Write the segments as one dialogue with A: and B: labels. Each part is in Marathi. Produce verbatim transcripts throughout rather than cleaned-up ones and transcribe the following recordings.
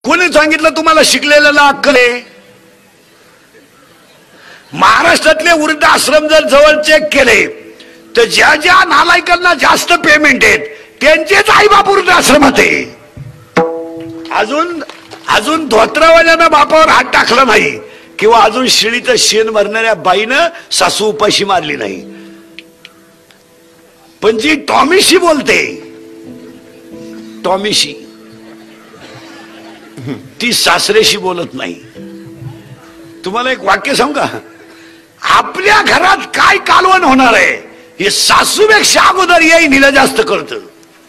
A: कोणी सांगितलं तुम्हाला शिकलेल्याला अक्कल आहे? महाराष्ट्रातले वृद्ध आश्रम जर जवळ चेक केले तर ज्या ज्या नालायकांना जास्त पेमेंट आहेत त्यांचेच आई बाप वृद्ध आश्रमात आहे. अजून अजून धोत्रावाल्यानं बापावर हात टाकला नाही किंवा अजून शिळीचं शेण भरणाऱ्या बाईनं सासू उपाशी मारली नाही. पण जी टॉमीशी बोलते, टॉमीशी, ती सासरेशी बोलत नाही. तुम्हाला एक वाक्य सांगू का? आपल्या घरात काय कालवण होणार आहे हे सासूपेक्षा अगोदर येई निला जास्त कळतं.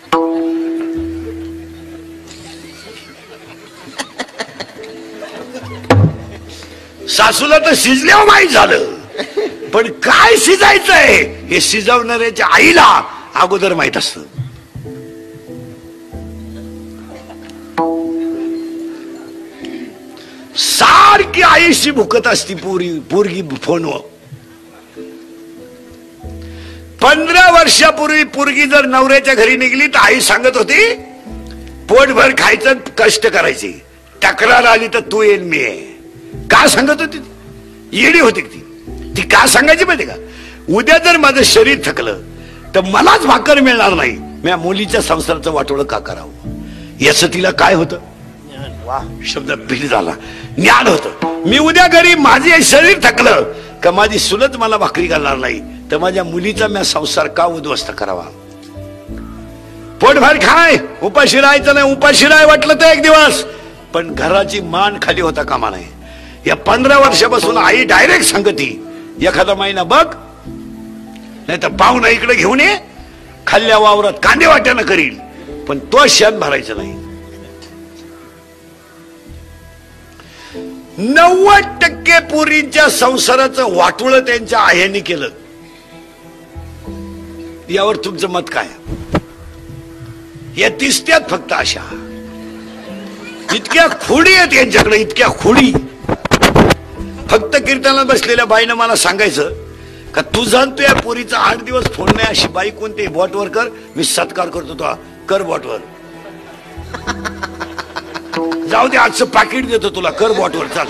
A: सासूला तर शिजल्यावर माहीत झालं, पण काय शिजायचंय हे शिजवणाऱ्याच्या आईला अगोदर माहित असतं. सारखी आईशी भुकत असती पोरी पोरगी फोनवर. पंधरा वर्षापूर्वी पोरगी जर नवऱ्याच्या घरी निघली तर आई सांगत होती पोटभर खायचं, कष्ट करायची. तक्रार आली तर तू येईन मी आहे. का सांगत होती? येडी होती ती. ती का सांगायची माहिती का? उद्या जर माझं शरीर थकलं तर मलाच भाकर मिळणार नाही, मी मुलीच्या संसाराचं वाटोळं का करावं? याचं तिला काय होतं? वा, शब्द बिल झाला. ज्ञान होतं. मी उद्या घरी माझे शरीर थकलं का माझी सुलत मला भाकरी घालणार नाही, तर माझ्या मुलीचा मी संसार का उद्ध्वस्त करावा? पोटभर खाय, उपाशी राहायचं नाही. उपाशी राहाय वाटलं तर एक दिवस, पण घराची मान खाली होता कामा नाही. या पंधरा वर्षापासून आई डायरेक्ट सांगती एखादा महिना बघ, नाही तर पाहुणा इकडे घेऊन ये, खाल्ल्या वावरात कांदे वाट्यानं करील, पण तो शेण भरायचं नाही. नव्वद टक्के पोरींच्या संसाराचं वाटोळं त्यांच्या आयांनी केलं. यावर तुमचं मत काय? या दिसत्यात फक्त अशा, इतक्या खोडी आहेत यांच्याकडे, इतक्या खोडी. फक्त कीर्तनाला बसलेल्या बाईनं मला सांगायचं का तू जाणतो या पोरीचा आठ दिवस फोन नाही, अशी बाई कोणती? बॉटवर कर, मी सत्कार करतो तो, कर बॉटवर. जाऊ दे, आजचं पाकिट देतो तुला, कर बॉटवर, चाल.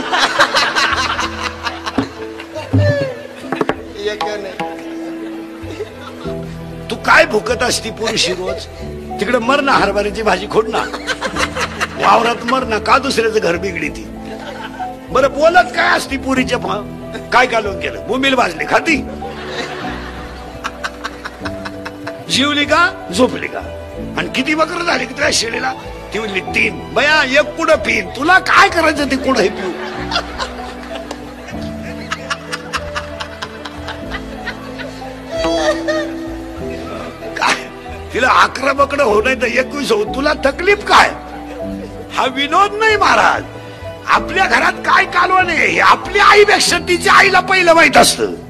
A: तू काय भुकत असती पुरुषी रोज? तिकडे मर ना, हरभऱ्याची भाजी खोड ना, वावरात मर ना, का दुसऱ्याचं घर बिगडी ती? बरं बोलत काय असती पुरीच्या? काय कालवून केलं? बोंबील भाजली खाती, जीवली का, झोपली का? आणि किती बकर झाली की तुझ्या शेळीला? ती म्हणली तीन. बया, एक कुठं पिन, तुला काय करायचं ते कुठं हे पिऊ? काय तिला अकरा बकड हो नाही तर एकवीस हो, तुला तकलीफ काय? हा विनोद नाही महाराज. आपल्या घरात काय कालवण आहे आपल्या आईपेक्षा तिच्या आईला पहिलं माहित असतं.